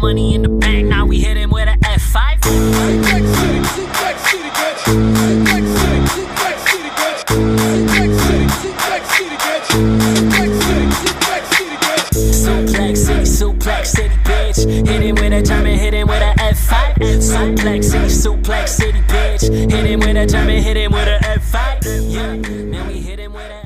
money in the bank, now we hit him with a F5. Suplex City, bitch. Suplex City, bitch. Suplex City, bitch. Suplex City, bitch. Hit him with a German, hit him with a F5. Suplex City, bitch. Hit him with a German, hit him with a F5. Yeah, now we hit him with a